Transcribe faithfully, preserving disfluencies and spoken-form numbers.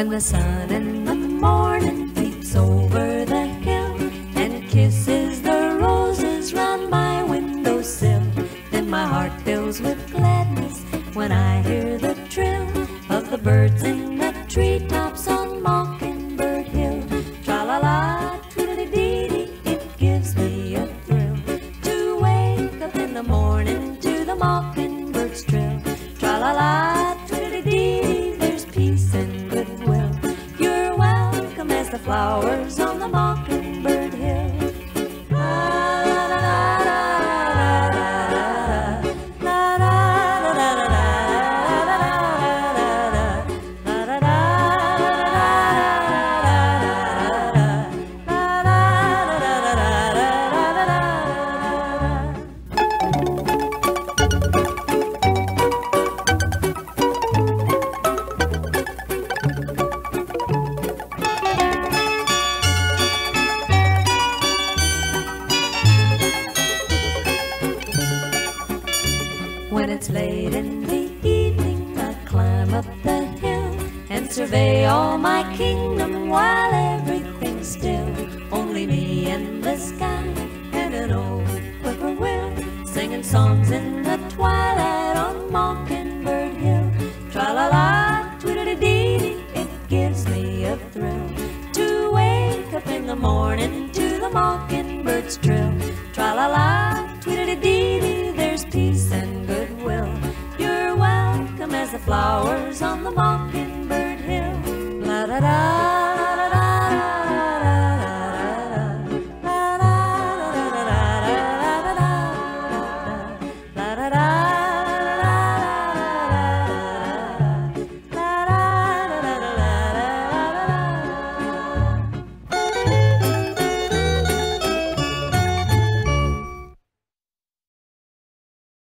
When the sun in the morning peeps over the hill and kisses the roses round my windowsill, then my heart fills with gladness when I hear the trill of the birds in the treetops on Mockingbird Hill. Tra-la-la, tweedledee-dee, it gives me a thrill to wake up in the morning to the mockingbird's trill. Tra-la-la, tweedledee-dee, there's peace and goodwill. You're welcome as the flowers on the Mockingbird Hill. When it's late in the evening, I climb up the hill and survey all my kingdom while everything's still. Only me and the sky and an old whippoorwill singing songs in the twilight on Mockingbird Hill. Tra-la-la, tweedledee-dee, it gives me a thrill to wake up in the morning to the mockingbird's trill. Tra-la-la, tweedledee-dee, there's peace and goodwill. You're welcome as the flowers on the Mockingbird Hill. La-da-da.